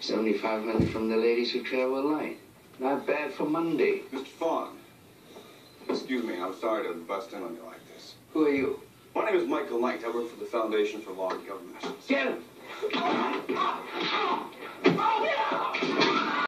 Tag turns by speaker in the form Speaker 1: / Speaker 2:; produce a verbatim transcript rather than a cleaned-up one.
Speaker 1: seventy-five hundred from the ladies who travel light. Not bad for Monday.
Speaker 2: Mister Fong, excuse me, I'm sorry to bust in on you like this.
Speaker 1: Who are you?
Speaker 2: My name is Michael Knight. I work for the Foundation for Law and Government.
Speaker 1: Get him!